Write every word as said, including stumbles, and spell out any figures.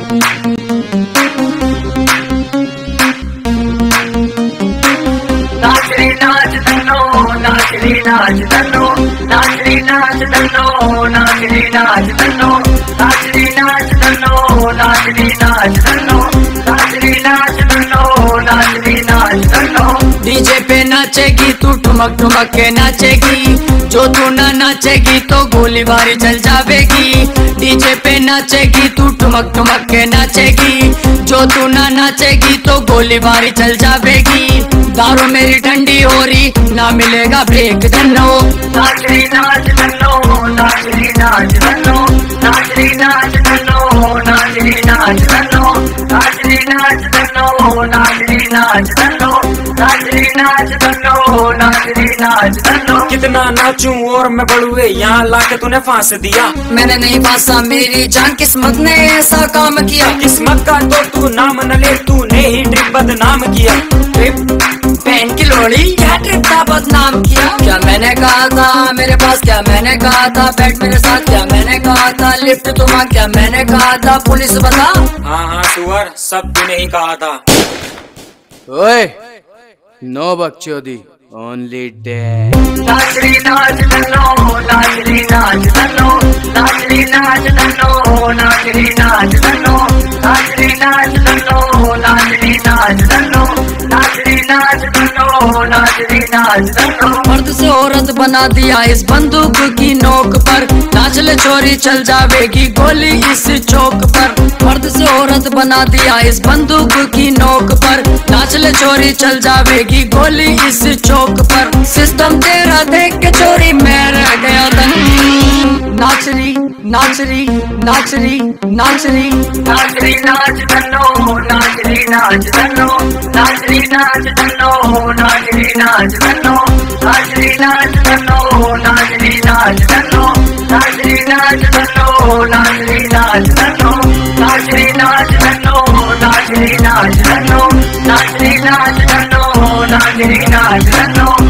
नाचरी नाच धनो नाचरी नाच धनो नाचरी नाच धनो नाचरी नाच धनो नाचरी नाच धनो नाचरी नाच धनो नाचरी नाच धनो नाचरी नाच धनो। डीजे पे नाचेगी तू ठुमक ठुमक के नाचेगी, जो तू ना नाचेगी तो गोली बारी चल जावेगी। डीजे पे नाचेगी तू ठुमक ठुमक के नाचेगी, जो तू ना नाचेगी तो गोली बारी चल जावेगी। दारू मेरी ठंडी हो रही ना मिलेगा ब्रेक धनो। नाचरी नाच धनो नाचरी नाच धनो नाचरी नाच धनो नाचरी नाच धनो नाचरी नाच धनो नाचरी नाच धनो नाचरी नाच धनो नाचरी नाच धनो। कितना नाचूं और मैं बड़ुए यहाँ लाके तूने फांस दिया। मैंने नहीं फांसा मेरी जान किस्मत ने ऐसा काम किया। किस्मत का तो तू नाम न ले, तूने ही ट्रिप बदनाम किया। ट्रिप बहन की लोड़ी क्या ट्रिप था बदनाम किया। क्या मैंने कहा था मेरे पास, क्या मैंने कहा था बैठ मेरे साथ, क्या मैंने कहा था लिफ्ट तुम्हारा, क्या मैंने कहा था पुलिस बता। हाँ हाँ सुअर सब तूने ही कहा था। ओए नो बकचोदी ओनली डैड। नाचरी नाच धनो नाचरी नाच धनो नाचरी नाच धनो नाचरी नाच धनो नाचरी नाच धनो नाचरी नाच धनो नाचरी नाच धनो नाचरी नाच धनो। मर्द से औरत बना दिया इस बंदूक की नोक पर, नाच ले चोरी चल जावेगी गोली इस चौक पर। मर्द से औरत बना दिया इस बंदूक की नोक पर, नाच ले चोरी चल जावेगी गोली इस चौक पर। सिस्टम तेरा देख के चोरी मैं रह गया दंग। नाचरी नाचरी नाचरी नाचरी नाचरी नाच धनो नाचरी नाच धनो नाचरी नाच धनो नाचरी नाच धनो नाचरी नाच धनो नाचरी नाच धनो नाचरी नाच धनो नाचरी नाच धनो नाचरी नाच धनो नाचरी नाच धनो नाचरी नाच धनो नाचरी नाच धनो।